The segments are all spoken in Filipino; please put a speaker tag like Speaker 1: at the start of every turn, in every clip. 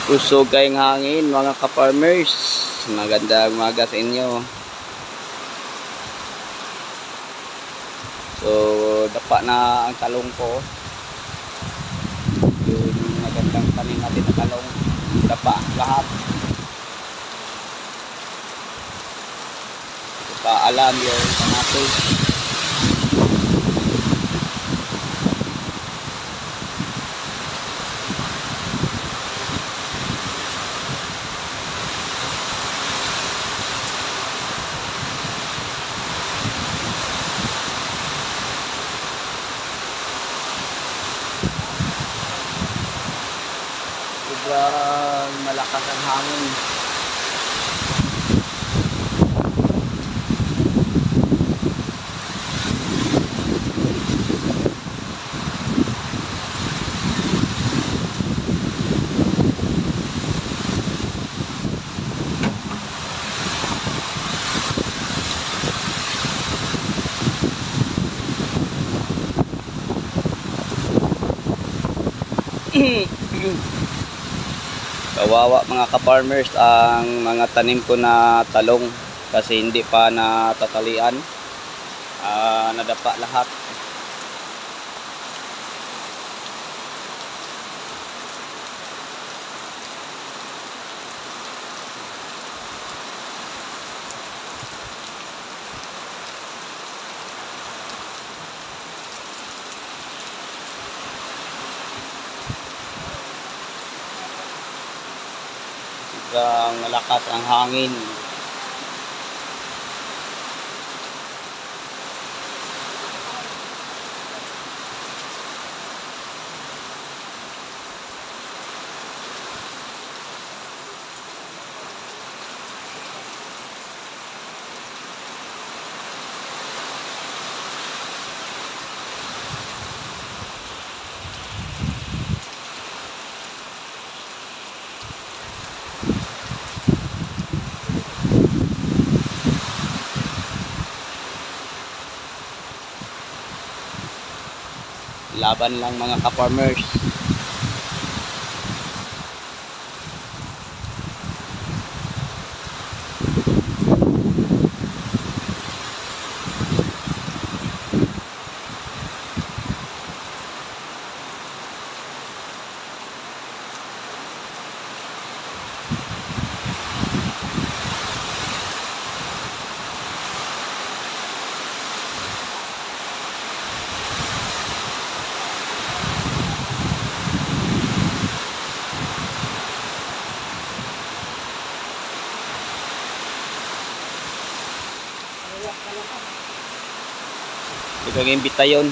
Speaker 1: Usog kayong hangin mga ka-farmers. Magandang umaga sa inyo. So, dapa na ang talong ko. Yung magandang tanim natin na talong. Dapa lahat. Hindi pa alam yung kamatis. Sobrang malakas ang hangin. Kawawa mga ka-farmers ang mga tanim ko na talong kasi hindi pa natatalian. Nadapa lahat. Sobrang malakas ang hangin. Laban lang mga ka-farmers. Ito yung bitayon.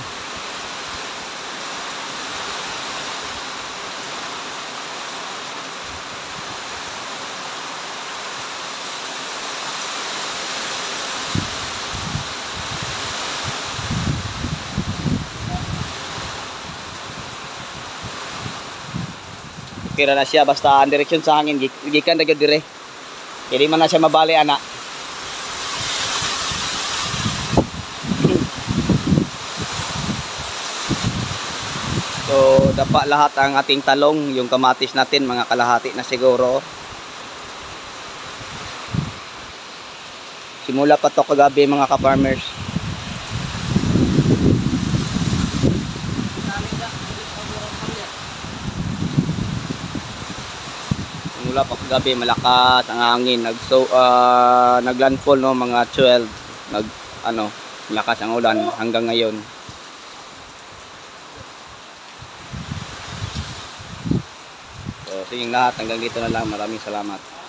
Speaker 1: Kira na siya basta ang direksyon sa hangin gikan na gyud dire. Kaya man na siya mabali ana. So, dapa lahat ang ating talong, yung kamatis natin, mga kalahati na siguro. Simula pa to kagabi mga ka-farmers. Simula pa kagabi, malakas ang hangin. Naglandfall no, mga 12. Malakas ang ulan hanggang ngayon. So, sa inyong lahat, hanggang dito na lang. Maraming salamat.